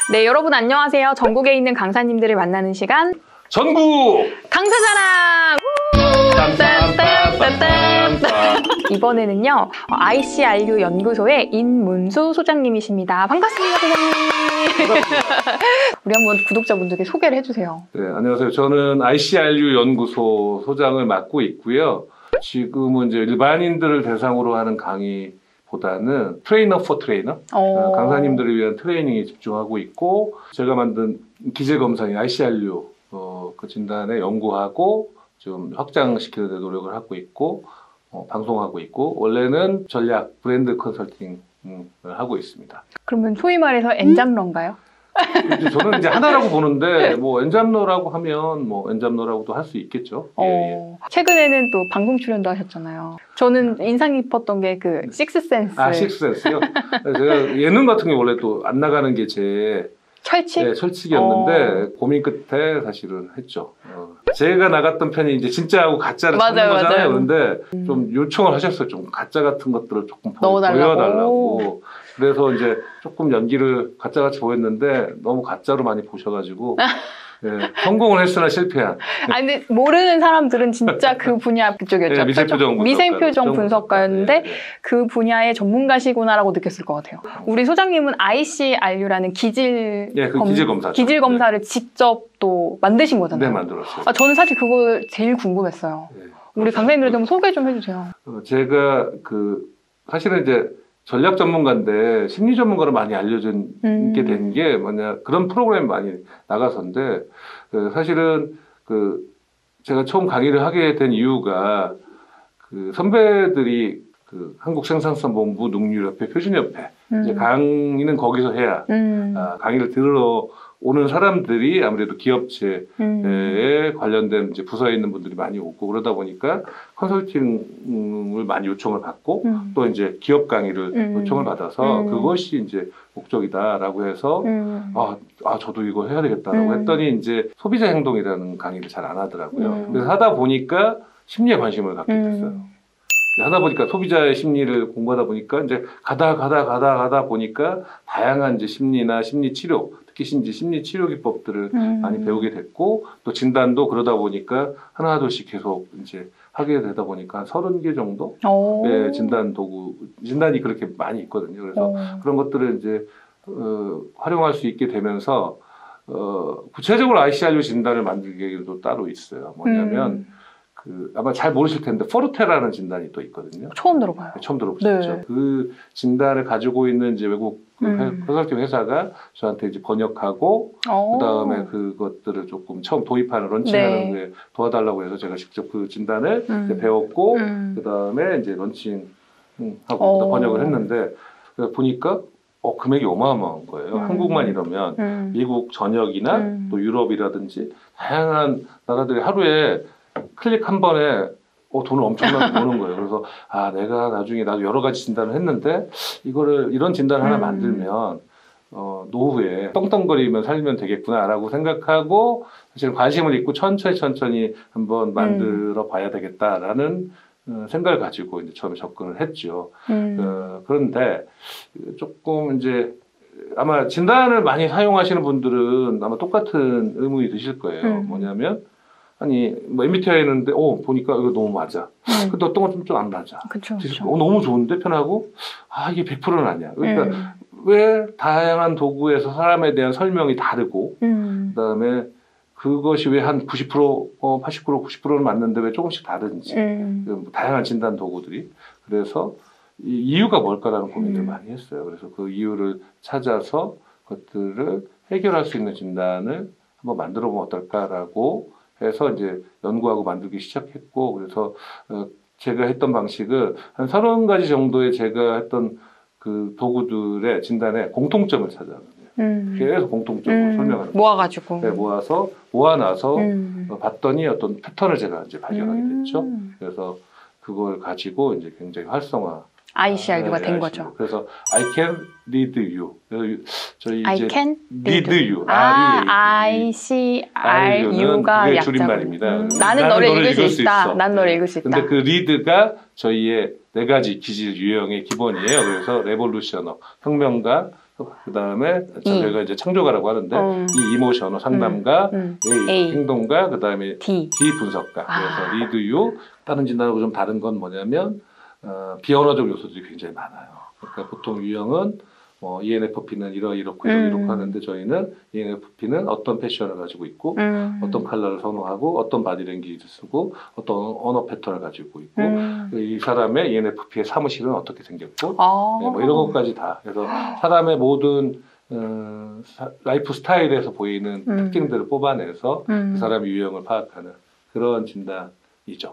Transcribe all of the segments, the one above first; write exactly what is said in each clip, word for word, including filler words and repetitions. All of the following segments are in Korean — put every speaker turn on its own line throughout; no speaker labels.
네, 여러분 안녕하세요. 전국에 있는 강사님들을 만나는 시간
전국
강사자랑! 이번에는요, 아이씨알유 연구소의 인문수 소장님이십니다. 반갑습니다, 소장님. 우리 한번 구독자분들께 소개를 해주세요.
네, 안녕하세요. 저는 아이씨알유 연구소 소장을 맡고 있고요. 지금은 이제 일반인들을 대상으로 하는 강의보다는 트레이너 포 트레이너, 어... 강사님들을 위한 트레이닝에 집중하고 있고, 제가 만든 기질검사인 아이씨알유 어, 그 진단에 연구하고 좀 확장시키는 데 노력을 하고 있고, 어, 방송하고 있고, 원래는 전략 브랜드 컨설팅을 하고 있습니다.
그러면 소위 말해서 엔잡러인가요?
저는 이제 하나라고 보는데, 뭐 엔잡러라고 하면 뭐 엔잡러라고도 할 수 있겠죠.
어,
예, 예.
최근에는 또 방송 출연도 하셨잖아요. 저는 인상 깊었던 게 그 식스센스.
아, 식스센스요? 제가 예능 같은 게 원래 또 안 나가는 게 제
철칙?
네, 철칙이었는데
어...
고민 끝에 사실은 했죠. 어. 제가 나갔던 편이 이제 진짜하고 가짜를
맞아요,
찾는 거잖아요.
맞아요.
그런데
음.
좀 요청을 하셨어요. 좀 가짜 같은 것들을 조금
넣어달라고.
보여달라고. 그래서 이제 조금 연기를 가짜같이 보였는데 너무 가짜로 많이 보셔가지고 네, 성공을 했으나 실패한.
아니 근데 모르는 사람들은 진짜 그 분야 그쪽이었죠.
네, 미생표정 분석가.
미생표정 분석가였는데
네, 네.
그 분야의 전문가시구나라고 느꼈을 것 같아요. 우리 소장님은 아이씨알유라는 기질
네, 그
검,
기질 검사.
기질 검사를 네. 직접 또 만드신 거잖아요.
네, 만들었어요.
아, 저는 사실 그거 제일 궁금했어요. 네, 우리 강사님들 좀 소개 좀 해주세요.
제가 그 사실은 이제 전략 전문가인데 심리 전문가로 많이 알려진
음.
게 된 게 뭐냐, 그런 프로그램이 많이 나가서인데, 그 사실은 그 제가 처음 강의를 하게 된 이유가 그 선배들이 그 한국생산성본부 능률협회 표준협회 음. 이제 강의는 거기서 해야 음. 아, 강의를 들으러 오는 사람들이 아무래도 기업체에 음. 관련된 이제 부서에 있는 분들이 많이 오고 그러다 보니까 컨설팅을 많이 요청을 받고 음. 또 이제 기업 강의를 음. 요청을 받아서 음. 그것이 이제 목적이다라고 해서 음. 아, 아 저도 이거 해야 되겠다라고 음. 했더니 이제 소비자 행동이라는 강의를 잘 안 하더라고요. 음. 그래서 하다 보니까 심리에 관심을 갖게 됐어요. 음. 하다 보니까 소비자의 심리를 공부하다 보니까 이제 가다 가다 가다 가다 보니까 다양한 이제 심리나 심리 치료, 특히 이제 심리 치료 기법들을 음. 많이 배우게 됐고 또 진단도 그러다 보니까 하나둘씩 계속 이제 하게 되다 보니까 한 서른 개 정도 예, 진단 도구, 진단이 그렇게 많이 있거든요. 그래서 오. 그런 것들을 이제 어, 활용할 수 있게 되면서 어, 구체적으로 아이씨알유 진단을 만들기 계기도 따로 있어요. 뭐냐면 음. 그 아마 잘 모르실 텐데 포르테라는 진단이 또 있거든요.
처음 들어봐요.
네, 처음 들어보셨죠. 네. 그 진단을 가지고 있는 이제 외국 그 음. 컨설팅 회사가 저한테 이제 번역하고 그 다음에 그것들을 조금 처음 도입하는 런칭하는 네. 데 도와달라고 해서 제가 직접 그 진단을 음. 배웠고 음. 그 다음에 이제 런칭하고 번역을 했는데 보니까 어 금액이 어마어마한 거예요. 음. 한국만 이러면 음. 미국 전역이나 음. 또 유럽이라든지 다양한 나라들이 하루에 클릭 한 번에 어, 돈을 엄청나게 버는 거예요. 그래서 아 내가 나중에 나도 여러 가지 진단을 했는데 이거를 이런 진단을 하나 음. 만들면 어, 노후에 떵떵거리면 살면 되겠구나라고 생각하고 사실 관심을 잊고 천천히 천천히 한번 만들어 봐야 되겠다라는 어, 생각을 가지고 이제 처음에 접근을 했죠. 음. 어, 그런데 조금 이제 아마 진단을 많이 사용하시는 분들은 아마 똑같은 의문이 드실 거예요. 음. 뭐냐면 아니, 뭐, 엠비티아이 했는데, 어, 보니까 이거 너무 맞아. 음. 근데 어떤 건 좀 좀 안 맞아.
그쵸, 그쵸.
어, 너무 좋은데, 편하고, 아, 이게 백 퍼센트는 아니야. 그러니까, 음. 왜 다양한 도구에서 사람에 대한 설명이 다르고, 음. 그 다음에 그것이 왜 한 구십 퍼센트, 어, 팔십 퍼센트, 구십 퍼센트는 맞는데 왜 조금씩 다른지. 음. 그 다양한 진단 도구들이. 그래서 이 이유가 뭘까라는 고민을 음. 많이 했어요. 그래서 그 이유를 찾아서 그것들을 해결할 수 있는 진단을 한번 만들어 보면 어떨까라고 해서 이제 연구하고 만들기 시작했고, 그래서 어 제가 했던 방식은 한 서른 가지 정도의 제가 했던 그 도구들의 진단에 공통점을 찾아가는 거예요. 음. 계속 공통점을 음. 설명하는 거예요.
모아가지고.
네, 모아서 모아놔서 음. 어, 봤더니 어떤 패턴을 제가 이제 발견하게 됐죠. 음. 그래서 그걸 가지고 이제 굉장히 활성화.
아이씨알유가
네,
된
아이씨알유.
거죠.
그래서 I can lead you. 그래서 저희
I
이제
can
lead you.
아, 아이씨알유가
줄임말입니다.
음. 나는, 나는 너를 읽을, 읽을 수 있다. 있어. 난 너를
네.
읽을 수 있다.
근데 그 lead가 저희의 네 가지 기질 유형의 기본이에요. 그래서 레볼루셔너, 혁명가, 그 다음에
E.
저희가 이제 창조가라고 하는데
음.
이 이모션, 상담가,
음.
A,
A.
행동가, 그 다음에
D.
D 분석가.
아.
그래서 리드 유 다른 진단하고 좀 다른 건 뭐냐면 어, 비언어적 요소들이 굉장히 많아요. 그러니까 보통 유형은 뭐 이엔에프피는 이러 이렇고 이러
음.
이렇고 하는데 저희는 이엔에프피는 어떤 패션을 가지고 있고
음.
어떤 컬러를 선호하고 어떤 바디랭귀지를 쓰고 어떤 언어 패턴을 가지고 있고
음.
이 사람의 이엔에프피의 사무실은 어떻게 생겼고
아.
네, 뭐 이런 것까지 다. 그래서 사람의 모든 어, 사, 라이프 스타일에서 보이는
음.
특징들을 뽑아내서
음.
그 사람의 유형을 파악하는 그런 진단이죠.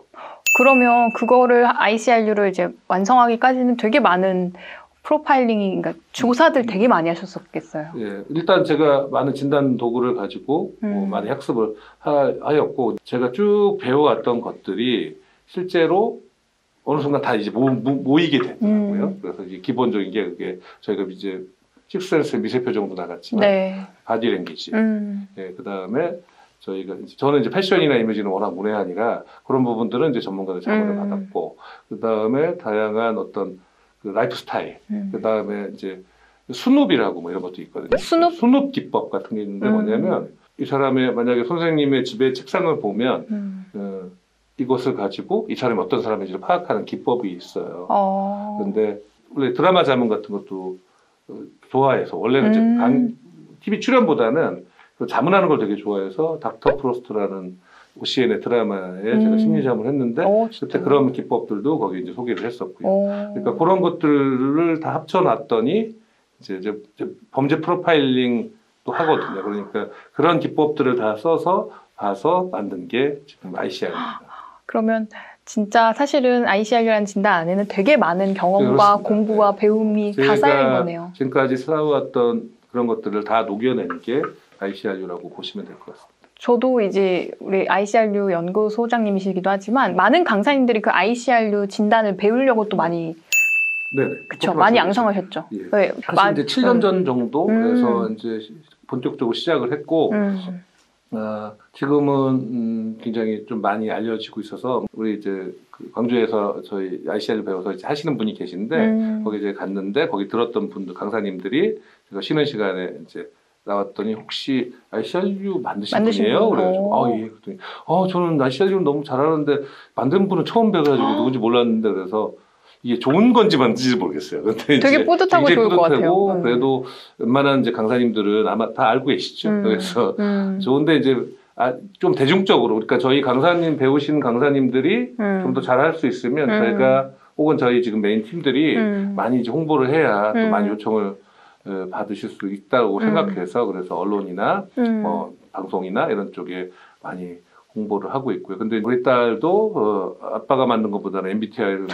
그러면 그거를 아이씨알유를 이제 완성하기까지는 되게 많은 프로파일링이, 그러니까 조사들 되게 많이 하셨었겠어요.
예, 일단 제가 많은 진단 도구를 가지고
음.
뭐 많이 학습을 하, 하였고 제가 쭉 배워왔던 것들이 실제로 어느 순간 다 이제 모, 모, 모이게 되더라고요.
음.
그래서 이제 기본적인 게 그게 저희가 이제 식센스 미세표정도 나갔지만
네.
바디랭귀지,
음.
예, 그 다음에 저희가 이제 저는 이제 패션이나 이미지는 워낙 문외한이라 그런 부분들은 이제 전문가들 자문을
음.
받았고 그 다음에 다양한 어떤 그 라이프 스타일,
음.
그 다음에 이제 스눕이라고 뭐 이런 것도 있거든요.
스눕?
스눕 기법 같은 게 있는데
음.
뭐냐면 이 사람의 만약에 선생님의 집에 책상을 보면
음.
어, 이것을 가지고 이 사람이 어떤 사람인지를 파악하는 기법이 있어요.
어.
그런데 원래 드라마 자문 같은 것도 어, 좋아해서 원래는 이제
음.
강, 티비 출연보다는 그 자문하는 걸 되게 좋아해서 닥터 프로스트라는 오씨엔의 드라마에
음.
제가 심리 자문을 했는데
오,
그때 그런 기법들도 거기 이제 소개를 했었고요.
오.
그러니까 그런 것들을 다 합쳐놨더니 이제, 이제, 이제 범죄 프로파일링도 하거든요. 그러니까 그런 기법들을 다 써서 봐서 만든 게 지금 아이씨알입니다.
그러면 진짜 사실은 아이씨알유라는 진단 안에는 되게 많은 경험과
그렇습니다.
공부와
네.
배움이 다 쌓인 거네요.
지금까지 쌓아왔던 그런 것들을 다 녹여낸 게 아이씨알유라고 보시면 될 것 같습니다.
저도 이제 우리 아이씨알유 연구소장님이시기도 하지만 많은 강사님들이 그 아이씨알유 진단을 배우려고 또 많이
네네.
그쵸 많이 양성하셨죠.
예.
네,
사실
마-
이제 칠 년 전 정도
음.
해서 이제 본격적으로 시작을 했고
음.
어, 지금은 음, 굉장히 좀 많이 알려지고 있어서 우리 이제 그 광주에서 저희 아이씨알유 배워서 이제 하시는 분이 계신데
음.
거기 이제 갔는데 거기 들었던 분들 강사님들이 제가 쉬는 시간에 이제 나왔더니 혹시 아이씨알유 만드신
만드신
분이에요?
분?
그래가지고
오.
아 예. 그랬더니 아 저는 아이씨알유는 너무 잘하는데 만든 분은 처음 뵈가지고
아.
누군지 몰랐는데 그래서 이게 좋은 건지 만든지 모르겠어요. 근데
되게
이제
뿌듯하고
굉장히
좋을 것 같아요.
뿌듯하고
음.
그래도 웬만한 이제 강사님들은 아마 다 알고 계시죠.
음.
그래서
음.
좋은데 이제 아, 좀 대중적으로 그러니까 저희 강사님 배우신 강사님들이
음.
좀 더 잘할 수 있으면
음.
저희가 혹은 저희 지금 메인 팀들이
음.
많이 이제 홍보를 해야 또
음.
많이 요청을 어, 받으실 수 있다고
음.
생각해서 그래서 언론이나
음.
뭐 방송이나 이런 쪽에 많이 홍보를 하고 있고요. 근데 우리 딸도 어, 아빠가 만든 것보다는 엠비티아이를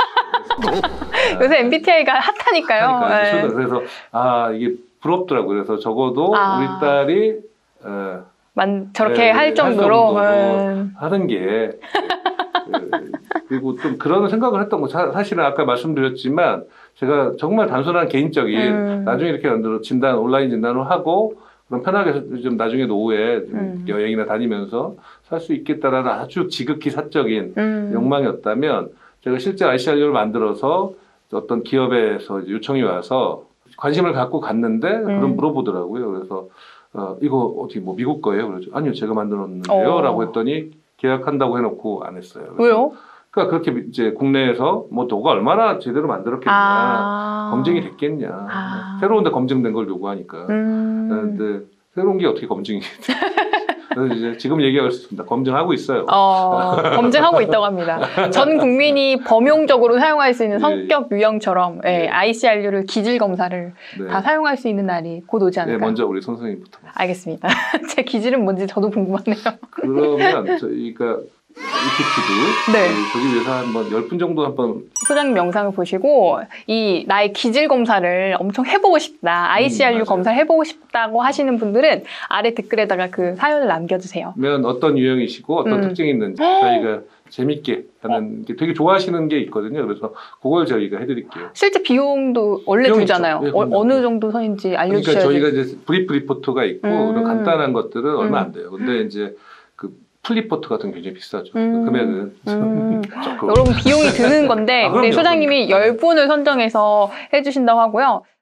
요새 엠비티아이가 핫하니까요. 네.
그래서 아 이게 부럽더라고요. 그래서 적어도
아.
우리 딸이 어,
만 저렇게
네,
할
할
정도로.
정도로
음.
하는 게 그, 그리고 좀 그런 생각을 했던 거 사- 사실은 아까 말씀드렸지만 제가 정말 단순한 개인적인
음.
나중에 이렇게 만들어 진단 온라인 진단을 하고 그럼 편하게 좀 나중에 노후에 좀
음.
여행이나 다니면서 살 수 있겠다라는 아주 지극히 사적인
음.
욕망이었다면 제가 실제 아이씨알유를 만들어서 어떤 기업에서 이제 요청이 와서 관심을 갖고 갔는데
음.
그럼 물어보더라고요. 그래서 어, 이거 어떻게 뭐 미국 거예요? 그러죠. 아니요, 제가 만들었는데요.
어.
라고 했더니 계약한다고 해놓고 안 했어요. 그래서
왜요?
그러니까 그렇게 이제 국내에서 뭐 너가 얼마나 제대로 만들었겠냐,
아.
검증이 됐겠냐,
아.
새로운데 검증된 걸 요구하니까.
음.
근데 새로운 게 어떻게 검증이 돼? 그래서 이제 지금 얘기할 수 있습니다. 검증하고 있어요.
어, 검증하고 있다고 합니다. 전 국민이 범용적으로 사용할 수 있는
예,
성격 유형처럼 예,
예.
아이씨알유를 기질 검사를
네.
다 사용할 수 있는 날이 곧 오지
네,
않을까.
먼저 우리 선생님부터.
알겠습니다. 제 기질은 뭔지 저도 궁금하네요.
그러면 저희가 이피티도
네.
저기 위해서 한번 열 분 정도 한번
소장님 영상을 보시고 이 나의 기질 검사를 엄청 해보고 싶다. 아이씨알유
음, 맞아요.
검사를 해보고 싶다고 하시는 분들은 아래 댓글에다가 그 사연을 남겨주세요.
면 어떤 유형이시고 어떤
음.
특징이 있는지 저희가 재밌게 하는 게 되게 좋아하시는 게 있거든요. 그래서 그걸 저희가 해드릴게요.
실제 비용도 원래
비용
들잖아요.
있죠. 네,
어,
그럼요.
어느 정도 선인지
그러니까
알려주셔야
저희가
돼요.
이제 브리프 리포트가 있고
음.
그런 간단한 것들은 얼마
음.
안 돼요. 근데 이제 그 풀리포트 같은 게 굉장히 비싸죠.
음.
그 금액은
음.
조금.
여러분 비용이 드는 건데
아, 그럼요,
우리 소장님이
그럼요.
열 분을 선정해서 해주신다고 하고요.